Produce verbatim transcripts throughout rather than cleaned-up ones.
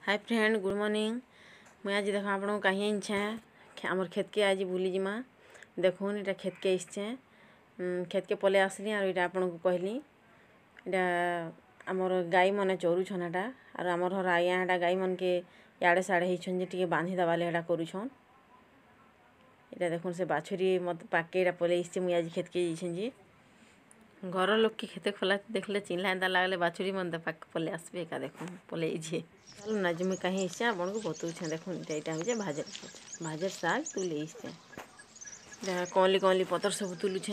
Hi friend good morning. मुझे आज देख आप कहीं छे आमर खेत के आज बुली जिमा देखुन इटा खेत के इसछे खेत के पले आसली और इटा आपन को कहली इटा आमर गाई माने चरुछन एटा और आमर हर आया एटा गाई मन के याड़े साड़े हिछन जे टिके बांधी दबाले एटा करूछन। इटा देखुन से बाछुरी मत पाके इटा पले इसछे मुझे आज खेत के जिछन जी घर लोग के खेते खोला देखले चिन्हला एंता लागले बाछुरी मन पाक पले आसबे का देखुन पले इछे चलो ना जी मुझे कहीं इससे आपन को बतौछे देखुन इटा हो भाजर भाजर साग तुले इससे कौली कौली पतर सब तुलुछे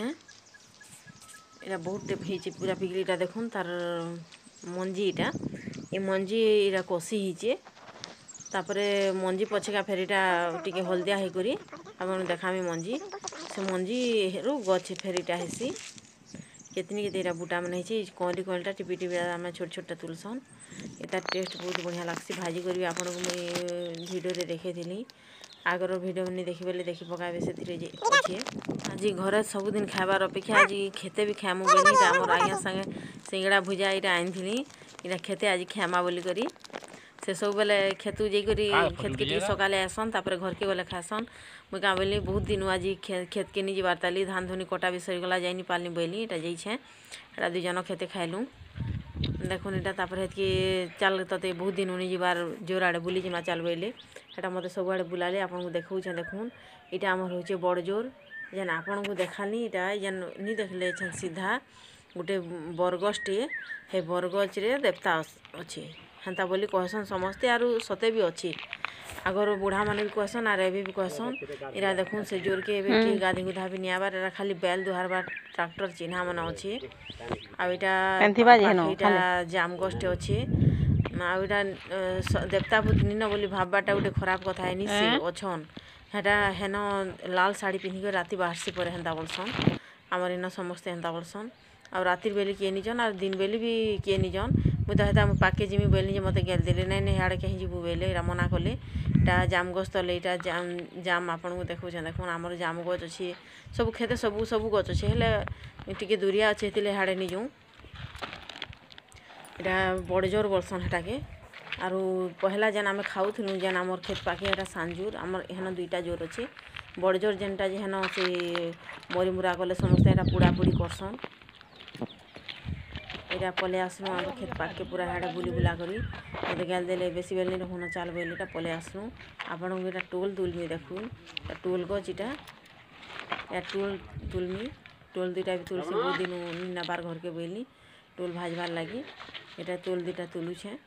इटा बहुत टेप पूरा पिगलीटा देखुन तार मंजी इटा ये मंजी इटा कषि हिचे तापरे मंजी पछेका फेर इटा टिके हलदिया हे करी आपन देखामी मंजी से मंजी रु गछ फेर इटा हेसी कितनी के तेरा बूटा मन है कौली कौलीटा टिपी टिपी आम छोट छोटा तुलसन एतार टेस्ट बहुत बढ़िया लगसी भाजी करी आपन को मुझे वीडियो रे देखे थी आगर वीडियो नहीं देखी बेले देखी पकाबे से अच्छे आज घर सबुदिन खाबार अपेक्षा आज खेते भी खामु बोली आम आज्ञा संगे सिंगड़ा भुजा यहाँ आनी इटा खेते आज खामा बोली करी से सब बेले खेतु जाकर खेत के सकाले आसन तापर घर के गले खासन मुझे क्या बोली बहुत दिन आज खेत के नहीं जबार ताली धान धुनी कटा भी सरीगला जाइनी पालनी बोली इटा जाइछे एटा दुई जन खेते खाइलु देखुन इटा तापर हेतके चल तते बहुत दिन उनी जबार जोर आड़े बुली जिमा चल बोले एटा मते सब आड़े बुलाले आपन को देखाउछे देखुन इटा हमर होचे बड़ जोर जेन आपन को देखाली इटा जेन नी देखले छन सीधा गोटे बरगछटे हे बरगछ रे देवता अछि हेन्ता बोली कहसन समस्ते आरु सते भी अच्छी आगर बुढ़ा माने भी कहसन आर एबे भी कहसन इरा देखुन से जोर के एबे के गाधी गुधा भी नियाबार एरा खाली बैल दुहार बार ट्रैक्टर चिन्हा मन अछि आ इटा इटा जाम गछटे अछि आ इटा देवता पुतनी न बोली भाबबाटा गोटे खराब कथा हैनी से अछन हेटा हेन लाल साड़ी पिन्ही के राती बाहरसी परे हेन्ता बोलसन हमर इन समस्ते हेन्ता बोलसन और रातिर बेली किए निजन और दिन बेली भी किए निजन मुझे हेता पाके जिमी बोली मत गेल देले नहीं नहीं हाड़े कहीं जीवु बोले इरा मना कले इटा जाम गछ तले इटा जाम जाम आपन को देखुछे देखुन आमर जाम गछ अछि सब खेते सब सब गछ अछि हेले टिके दूरिया अछि हेतिले हाड़े निजु इटा बड़ जोर बोलसन हेटा के आरु पहला जेन आमे खाउथलु जेन आमर खेत पाके एटा सांजूर आमर हेन दुईटा जोर अछि बड़ जोर जेनटा जे हेन से मरी मुरा गले समस्त एटा पुड़ा पुड़ी करसन इटा पले आसलु आम खेत पाके पूरा हाड़ा बुली बुला करी मत गेल देले बेसी बेल नहीं होना चाल बोले इटा पले आसलु आपन को इटा टोल तुलमी देखुन टोल गछ इटा या टोल तुलमी टोल दुईटा भी तुलसी बहुत दिन नबार घर के बोली टोल भाजबार लगी इटा टोल दुईटा तुलुछे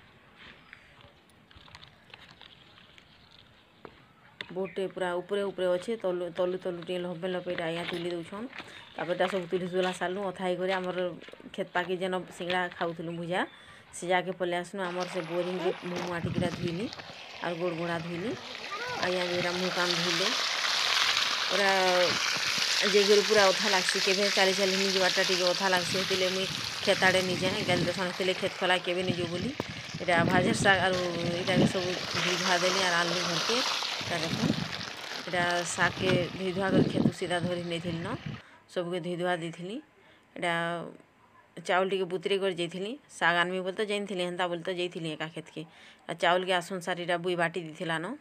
बोटे पूरा ऊपरे ऊपरे अच्छे तलु तलु तलु टे लबे लबे आया तुली दौछन तापर सब तुली तुला सालु अथाई करे आमर खेत पाके जेन सिंगड़ा खाऊलु भुजा से जाके पले आसनु आमर से बोरिंग मुँह माटिकीटा धुईली और गोड़ गोड़ा धुईली आया मेरा मुँह कान धुईले पूरा जेगर पूरा अथा लागसी केवे चाली चाली नहीं जबारटा टिके अथा लागसी हेतिले मुई खेत आड़े नहीं जाए गेल देसन हेतिले खेत खोला केवे नहीं जो बोली इटा भाजर साग और इटा के सब धुई धुआ देली और आलू घर के इटा देखो इटा साग के धुई धुआ कर खेत सीधा धरी नहीं थी न सबके धुई धुआ दी इटा चाउल टिके बुतरे कर जाइली साग आनमी बोलते जाइन थी हेन्ता बोलते जाइली एका खेत के चाउल के आसन सार इटा बुई बाटी दीला न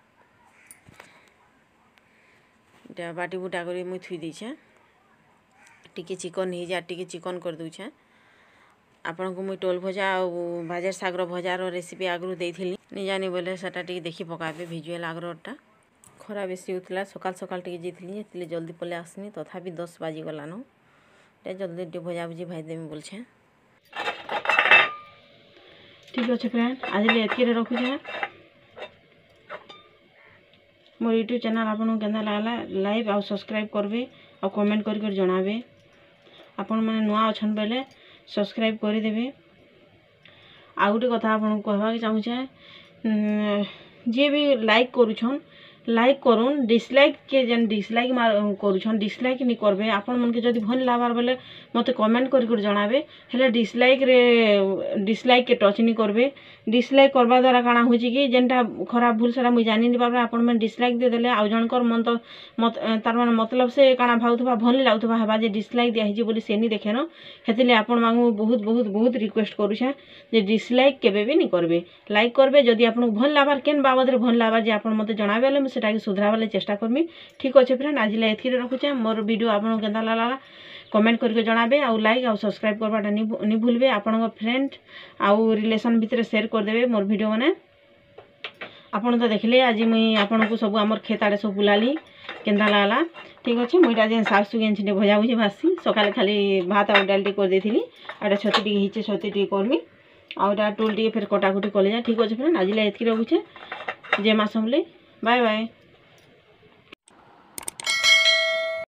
इटा बाटी बुटा कर मुई थुई देछे टिके चिकन हो जा टिके चिकन कर दूछे आपन को मुई टोल भजा और भाजर सागर भजार रेसिपी आगु देइथिली नहीं जानी बोले सेटा टिके देखी पकाबे भिजुअल आगरटा खरा बेसी होता सकाल सकाल टिके जाइली हेतिले जल्दी पले आसनी तथापि दस बाजी गलान जल्दी टे भजा भुजी भाई देमी बोलछे ठीक अच्छे फ्रेंड आज एतके रखुछे मोर यूट्यूब चैनल आपन केंदा लागला लाइक और सब्सक्राइब करबे और कमेंट कर कर जणाबे आपन माने नुआ अछन बेले सब्सक्राइब कर देबे आ गोटे कथा आपन कहबा के चाहूछे जे भी लाइक करूछन लाइक करूँ डिसलाइक के जेन डिसलाइक करुछन डिसलाइक नहीं करबे आपण मन के जदि भल लागार बेले मते कमेंट करि कर जणाबे हेले डिसलाइक रे डिसलाइक के टच नहीं करबे डिसलाइक करबा द्वारा काना होची कि जेनटा खराब भूल सेरा मुई जानि नि पाबे आपण मन डिसलाइक दे देले आ जनकर मन तो मत तार माने मतलब से काना भाउथबा भल लागथबा हेबा जे डिसलाइक दिया हिजे बोली सेनी देखेनो हेतिले आपण मांगु बहुत बहुत बहुत रिक्वेस्ट करूछे जे डिसलाइक केबे भी नहीं करबे लाइक करबे जदि आपण भल लाबार केन बाबद रे भल लाबार जे आपण मते जणाबे सेटा के सुधारवा ले चेष्टा करमी ठीक अच्छे फ्रेंड आज एतकी रखुचे मोर वीडियो आपन केनता लागला कमेंट करके जणाबे आ लाइक आ सब्सक्राइब करबाटा नि भूलबे आपन फ्रेंड आ रिलेशन भितर शेयर कर देबे मोर वीडियो माने आपन तो देखले आज मुई आपन को सब हमर खेत आड़े सब बुलाली केनता लागला ठीक अच्छे मुईटा जे साग सुगेन छिने भजा भुजी भासी सकाले खाली भात आ डालटी कर देथिली आटा छती टी हिचे छती टी करमी आउटा टोल टी फिर कटाकुटी कले जा ठीक अच्छे फ्रेंड आज एतकी रखुचे जय मां समले बाय बाय।